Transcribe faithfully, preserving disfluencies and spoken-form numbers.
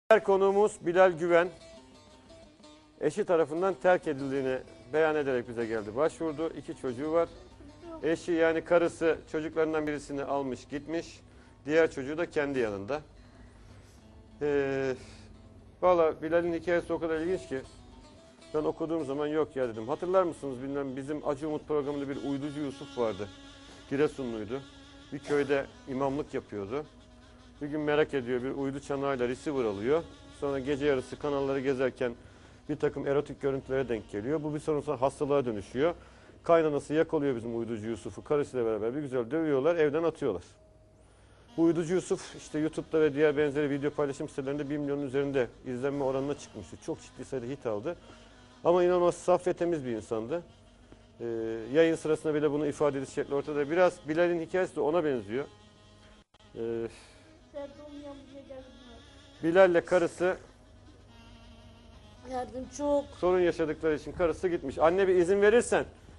Diğer konuğumuz Bilal Güven. Eşi tarafından terk edildiğini beyan ederek bize geldi. Başvurdu. İki çocuğu var. Eşi yani karısı çocuklarından birisini almış gitmiş. Diğer çocuğu da kendi yanında. Ee, Valla Bilal'in hikayesi o kadar ilginç ki ben okuduğum zaman yok ya dedim. Hatırlar mısınız bilmem, bizim Acı Umut programında bir uyducu Yusuf vardı. Giresunluydu. Bir köyde imamlık yapıyordu. Bir gün merak ediyor, bir uydu çanağıyla receiver alıyor. Sonra gece yarısı kanalları gezerken bir takım erotik görüntülere denk geliyor. Bu bir sorun sonra hastalığa dönüşüyor. Kaynanası yakalıyor bizim uyducu Yusuf'u. Karısıyla beraber bir güzel dövüyorlar, evden atıyorlar. Bu uyducu Yusuf işte YouTube'da ve diğer benzeri video paylaşım sitelerinde bir milyonun üzerinde izlenme oranına çıkmıştı. Çok ciddi sayıda hit aldı. Ama inanılmaz saf ve temiz bir insandı. Ee, yayın sırasında bile bunu ifade ediş şekli ortada. Biraz Bilal'in hikayesi de ona benziyor. Ee, Bilal'le karısı Yardım çok. sorun yaşadıkları için karısı gitmiş. Anne bir izin verirsen